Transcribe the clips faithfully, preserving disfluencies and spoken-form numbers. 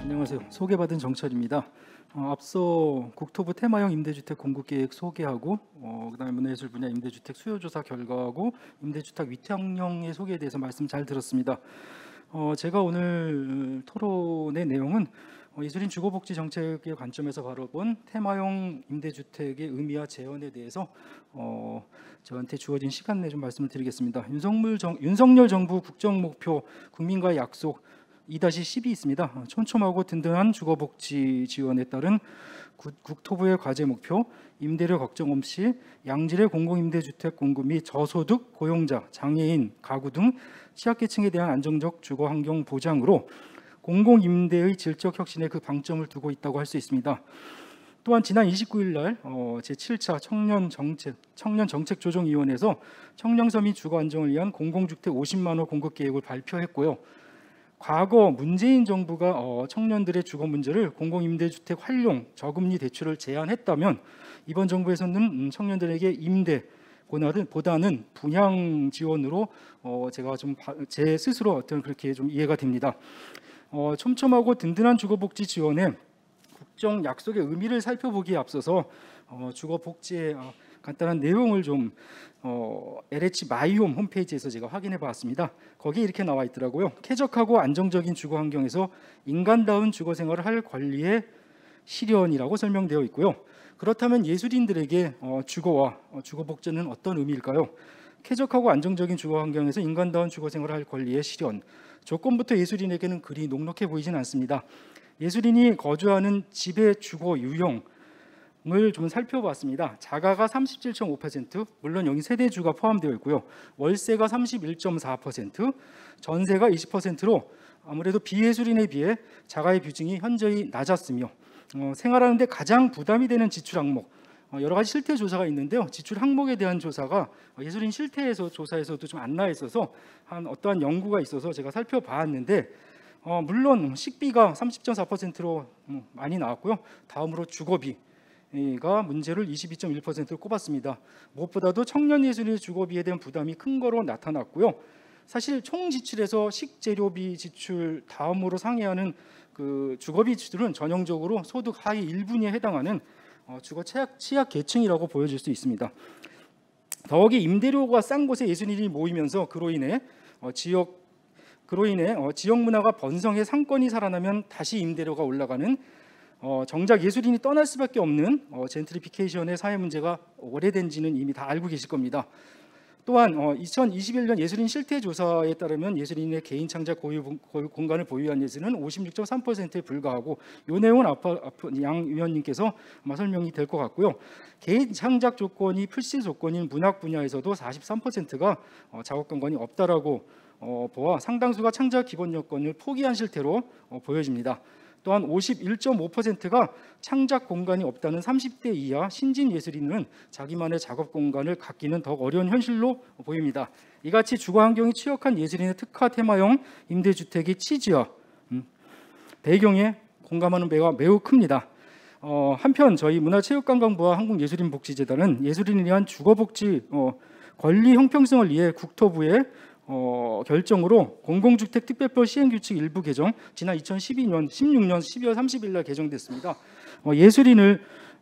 안녕하세요. 소개받은 정철입니다. 어, 앞서 국토부 테마형 임대주택 공급계획 소개하고 어, 그다음에 문화예술 분야 임대주택 수요조사 결과하고 임대주택 위탁령의 소개에 대해서 말씀 잘 들었습니다. 어, 제가 오늘 토론의 내용은 어, 예술인 주거복지 정책의 관점에서 바라본 테마형 임대주택의 의미와 재현에 대해서 어, 저한테 주어진 시간 내 좀 말씀을 드리겠습니다. 윤석열, 정, 윤석열 정부 국정목표 국민과의 약속 이 십이 있습니다. 촘촘하고 든든한 주거복지 지원에 따른 국토부의 과제 목표, 임대료 걱정 없이 양질의 공공임대주택 공급 및 저소득, 고용자, 장애인, 가구 등 취약계층에 대한 안정적 주거환경 보장으로 공공임대의 질적 혁신에 그 방점을 두고 있다고 할 수 있습니다. 또한 지난 이십구 일 날 어, 제칠 차 청년 정책 청년 정책 조정위원회에서 청년서 및 주거 안정을 위한 공공주택 오십만 호 공급 계획을 발표했고요. 과거 문재인 정부가 어, 청년들의 주거 문제를 공공임대주택 활용, 저금리 대출을 제한했다면 이번 정부에서는 음, 청년들에게 임대 보다는 분양 지원으로 어, 제가 좀 제 스스로 어떤 그렇게 좀 이해가 됩니다. 어, 촘촘하고 든든한 주거복지 지원에 국정 약속의 의미를 살펴보기에 앞서서 어, 주거복지의 어, 간단한 내용을 좀 어, 엘에이치 마이홈 홈페이지에서 제가 확인해 봤습니다. 거기에 이렇게 나와 있더라고요. 쾌적하고 안정적인 주거 환경에서 인간다운 주거 생활을 할 권리의 실현이라고 설명되어 있고요. 그렇다면 예술인들에게 어, 주거와 어, 주거복지는 어떤 의미일까요? 쾌적하고 안정적인 주거 환경에서 인간다운 주거 생활을 할 권리의 실현. 조건부터 예술인에게는 그리 녹록해 보이진 않습니다. 예술인이 거주하는 집의 주거 유형 을 좀 살펴봤습니다. 자가가 삼십칠 점 오 퍼센트, 물론 여기 세대주가 포함되어 있고요. 월세가 삼십일 점 사 퍼센트, 전세가 이십 퍼센트로 아무래도 비예술인에 비해 자가의 비중이 현저히 낮았으며 어, 생활하는데 가장 부담이 되는 지출 항목, 어, 여러 가지 실태 조사가 있는데요. 지출 항목에 대한 조사가 예술인 실태에서 조사에서도 좀 안 나와 있어서 한 어떠한 연구가 있어서 제가 살펴봤는데 어, 물론 식비가 삼십 점 사 퍼센트로 음, 많이 나왔고요. 다음으로 주거비 가 문제를 이십이 점 일 퍼센트로 꼽았습니다. 무엇보다도 청년 예술인의 주거비에 대한 부담이 큰 거로 나타났고요. 사실 총 지출에서 식재료비 지출 다음으로 상회하는 그 주거비 지출은 전형적으로 소득 하위 일 분위에 해당하는 어, 주거 취약, 취약 계층이라고 보여질 수 있습니다. 더욱이 임대료가 싼 곳에 예술인이 모이면서 그로 인해 어, 지역 그로 인해 어, 지역 문화가 번성해 상권이 살아나면 다시 임대료가 올라가는 어, 정작 예술인이 떠날 수밖에 없는 어, 젠트리피케이션의 사회 문제가 오래된지는 이미 다 알고 계실 겁니다. 또한 어, 이천이십일 년 예술인 실태 조사에 따르면 예술인의 개인 창작 고유, 고유 공간을 보유한 예술은 오십육 점 삼 퍼센트에 불과하고 이 내용은 아파, 아파, 양 위원님께서 아마 설명이 될 것 같고요. 개인 창작 조건이 필수 조건인 문학 분야에서도 사십삼 퍼센트가 어, 작업 공간이 없다라고 어, 보아 상당수가 창작 기본 여건을 포기한 실태로 어, 보여집니다. 또한 오십일 점 오 퍼센트가 창작 공간이 없다는 삼십 대 이하 신진 예술인은 자기만의 작업 공간을 갖기는 더욱 어려운 현실로 보입니다. 이같이 주거 환경이 취약한 예술인의 특화 테마형 임대주택의 취지와 음, 배경에 공감하는 바가 매우 큽니다. 어, 한편 저희 문화체육관광부와 한국예술인복지재단은 예술인에 대한 주거복지 어, 권리 형평성을 위해 국토부에 어, 결정으로 공공주택 특별법 시행규칙 일부 개정 지난 이천십이 년 십육 년 십이월 삼십일 날 개정됐습니다. 어, 예술인을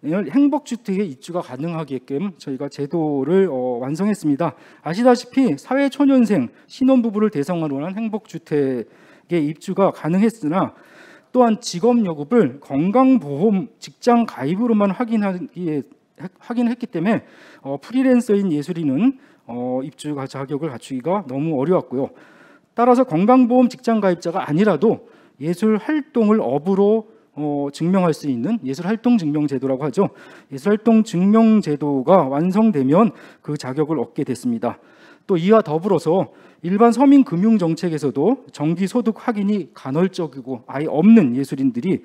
행복주택에 입주가 가능하게끔 저희가 제도를 어, 완성했습니다. 아시다시피 사회초년생 신혼부부를 대상으로 한 행복주택에 입주가 가능했으나 또한 직업여급을 건강보험 직장 가입으로만 확인하기에, 확인했기 때문에 어, 프리랜서인 예술인은 어, 입주 자격을 갖추기가 너무 어려웠고요. 따라서 건강보험 직장 가입자가 아니라도 예술 활동을 업으로 어, 증명할 수 있는 예술활동 증명제도라고 하죠. 예술활동 증명제도가 완성되면 그 자격을 얻게 됐습니다. 또 이와 더불어서 일반 서민 금융 정책에서도 정기 소득 확인이 간헐적이고 아예 없는 예술인들이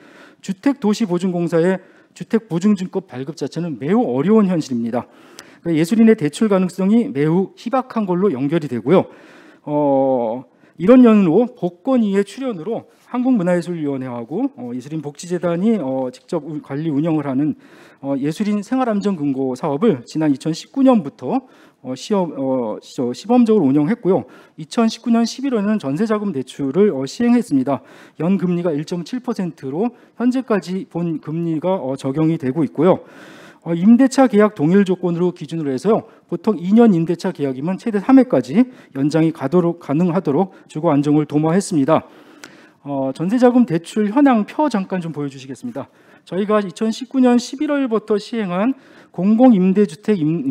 주택도시보증공사의 주택보증증권 발급 자체는 매우 어려운 현실입니다. 예술인의 대출 가능성이 매우 희박한 걸로 연결이 되고요. 어, 이런 연으로 복권 이의 출현으로 한국문화예술위원회하고 어, 예술인복지재단이 어, 직접 우- 관리 운영을 하는 어, 예술인 생활안전금고 사업을 지난 이천십구 년부터 어, 시험, 어, 시- 시범적으로 운영했고요. 이천십구 년 십일월에는 전세자금 대출을 어, 시행했습니다. 연금리가 일 점 칠 퍼센트로 현재까지 본 금리가 어, 적용이 되고 있고요. 어, 임대차 계약 동일 조건으로 기준으로 해서요. 보통 이 년 임대차 계약이면 최대 삼 회까지 연장이 가도록, 가능하도록 주거 안정을 도모했습니다. 어, 전세자금 대출 현황표 잠깐 좀 보여주시겠습니다. 저희가 이천십구 년 십일월부터 시행한 공공임대주택, 임-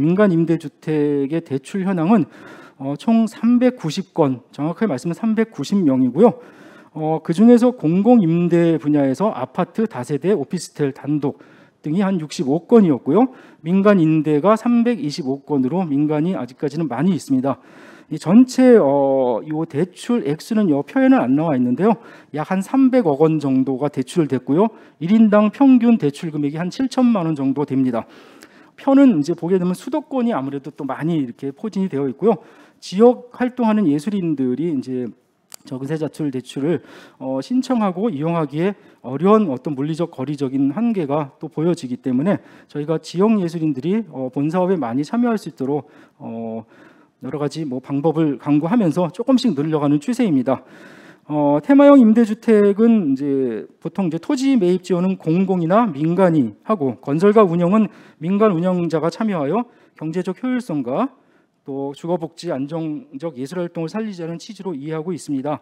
민간임대주택의 대출 현황은 어, 총 삼백구십 건, 정확하게 말씀은 삼백구십 명이고요. 어, 그 중에서 공공임대 분야에서 아파트, 다세대, 오피스텔, 단독 등이 한 육십오 건이었고요. 민간 임대가 삼백이십오 건으로 민간이 아직까지는 많이 있습니다. 이 전체 어, 요 대출 액수는 요 표에는 안 나와 있는데요. 약 한 삼백억 원 정도가 대출됐고요. 일 인당 평균 대출 금액이 한 칠천만 원 정도 됩니다. 표는 이제 보게 되면 수도권이 아무래도 또 많이 이렇게 포진이 되어 있고요. 지역 활동하는 예술인들이 이제 전세자출 대출을 어, 신청하고 이용하기에 어려운 어떤 물리적 거리적인 한계가 또 보여지기 때문에 저희가 지역 예술인들이 어, 본 사업에 많이 참여할 수 있도록 어, 여러 가지 뭐 방법을 강구하면서 조금씩 늘려가는 추세입니다. 어, 테마형 임대주택은 이제 보통 이제 토지 매입 지원은 공공이나 민간이 하고 건설과 운영은 민간 운영자가 참여하여 경제적 효율성과 또 주거복지 안정적 예술활동을 살리자는 취지로 이해하고 있습니다.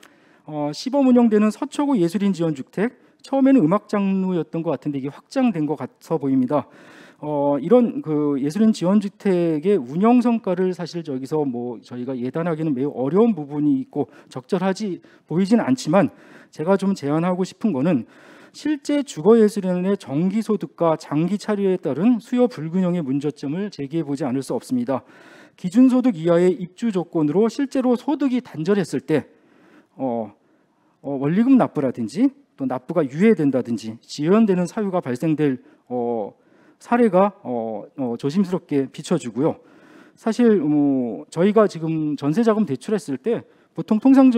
어, 시범 운영되는 서초구 예술인 지원주택, 처음에는 음악 장르였던 것 같은데 이게 확장된 것 같아 보입니다. 어, 이런 그 예술인 지원주택의 운영 성과를 사실 저기서 뭐 저희가 예단하기는 매우 어려운 부분이 있고 적절하지 보이지는 않지만 제가 좀 제안하고 싶은 거는 실제 주거예술인의 정기소득과 장기 차류에 따른 수요 불균형의 문제점을 제기해 보지 않을 수 없습니다. 기준소득 이하의 입주 조건으로 실제로 소득이 단절했을 때 어, 어, 원리금 납부라든지 또 납부가 유예된다든지 지연되는 사유가 발생될 어, 사례가 어, 어, 조심스럽게 비춰주고요. 사실 뭐 저희가 지금 전세자금 대출했을 때 보통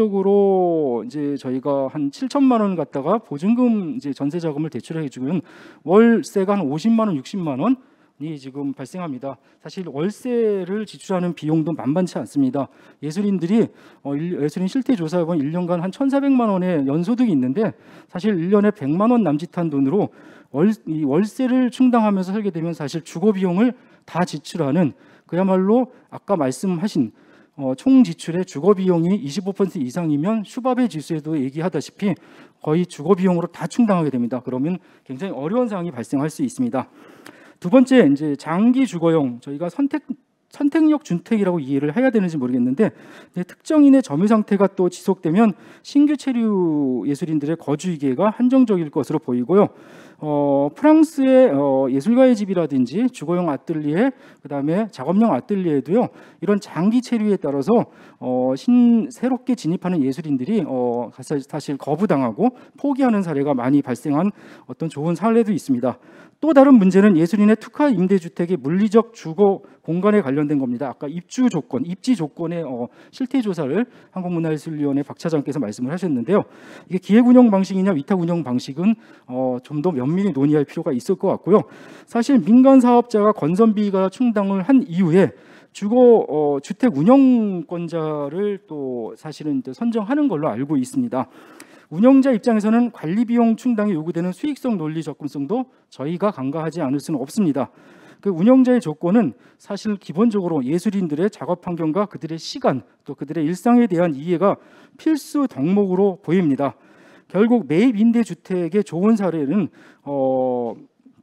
통상적으로 이제 저희가 한 칠천만 원 갖다가 보증금 이제 전세자금을 대출해 주면 월세가 한 오십만 원, 육십만 원이 지금 발생합니다. 사실 월세를 지출하는 비용도 만만치 않습니다. 예술인들이 어, 일- 예술인 실태조사해보면 일 년간 한 천사백만 원의 연소득이 있는데 사실 일 년에 백만 원 남짓한 돈으로 월, 이 월세를 충당하면서 살게 되면 사실 주거 비용을 다 지출하는 그야말로 아까 말씀하신 어, 총 지출의 주거 비용이 이십오 퍼센트 이상이면 슈바베 지수에도 얘기하다시피 거의 주거 비용으로 다 충당하게 됩니다. 그러면 굉장히 어려운 상황이 발생할 수 있습니다. 두 번째 이제 장기 주거용 저희가 선택 선택력 주택이라고 이해를 해야 되는지 모르겠는데 네, 특정인의 점유 상태가 또 지속되면 신규 체류 예술인들의 거주 이계가 한정적일 것으로 보이고요. 어, 프랑스의 어, 예술가의 집이라든지 주거용 아뜰리에, 그다음에 작업용 아뜰리에도요. 이런 장기 체류에 따라서 어, 신 새롭게 진입하는 예술인들이 어, 사실 거부당하고 포기하는 사례가 많이 발생한 어떤 좋은 사례도 있습니다. 또 다른 문제는 예술인의 특화 임대주택의 물리적 주거 공간에 관련된 겁니다. 아까 입주 조건, 입지 조건의 어, 실태 조사를 한국문화예술위원회 박 차장께서 말씀을 하셨는데요. 이게 기획 운영 방식이냐 위탁 운영 방식은 어, 좀 더 면밀히 논의할 필요가 있을 것 같고요. 사실 민간 사업자가 건설비가 충당을 한 이후에 주거 어, 주택 운영권자를 또 사실은 이제 선정하는 걸로 알고 있습니다. 운영자 입장에서는 관리 비용 충당이 요구되는 수익성 논리 접근성도 저희가 간과하지 않을 수는 없습니다. 그 운영자의 조건은 사실 기본적으로 예술인들의 작업 환경과 그들의 시간 또 그들의 일상에 대한 이해가 필수 덕목으로 보입니다. 결국 매입 임대 주택의 좋은 사례는 어,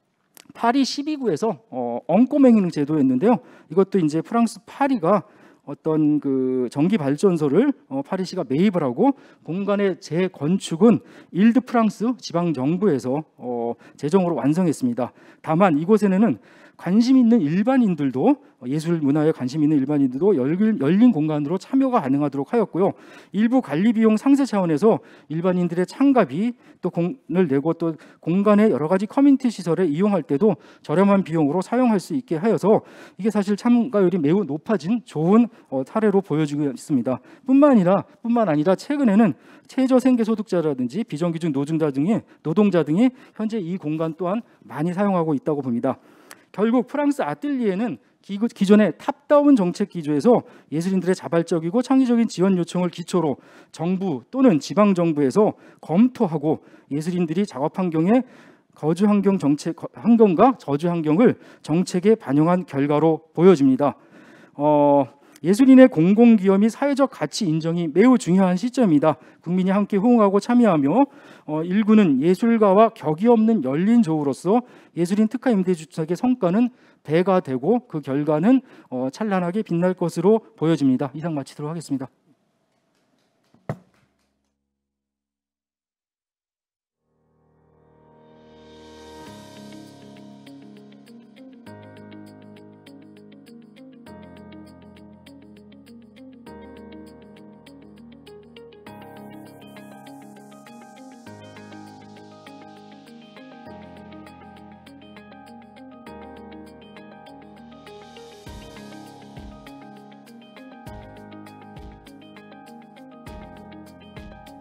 파리 십이 구에서 어, 엉꼬맹 제도였는데요. 이것도 이제 프랑스 파리가 어떤 그 전기 발전소를 어, 파리시가 매입을 하고 공간의 재건축은 일드 프랑스 지방 정부에서 어, 재정으로 완성했습니다. 다만 이곳에는 관심 있는 일반인들도 예술 문화에 관심 있는 일반인들도 열린, 열린 공간으로 참여가 가능하도록 하였고요. 일부 관리 비용 상세 차원에서 일반인들의 참가비 또 공을 내고 또 공간의 여러 가지 커뮤니티 시설을 이용할 때도 저렴한 비용으로 사용할 수 있게 하여서 이게 사실 참가율이 매우 높아진 좋은 어, 사례로 보여지고 있습니다. 뿐만 아니라 뿐만 아니라 최근에는 최저생계소득자라든지 비정규직 노동자 등이 노동자 등이 현재 이 공간 또한 많이 사용하고 있다고 봅니다. 결국 프랑스 아뜰리에는 기존의 탑다운 정책 기조에서 예술인들의 자발적이고 창의적인 지원 요청을 기초로 정부 또는 지방 정부에서 검토하고 예술인들이 작업 환경에 거주 환경 정책 환경과 저주 환경을 정책에 반영한 결과로 보여집니다. 어, 예술인의 공공기여 및 사회적 가치 인정이 매우 중요한 시점입니다. 국민이 함께 호응하고 참여하며 어, 일구는 예술가와 격이 없는 열린 조우로서 예술인 특화 임대주택의 성과는 배가 되고 그 결과는 어, 찬란하게 빛날 것으로 보여집니다. 이상 마치도록 하겠습니다.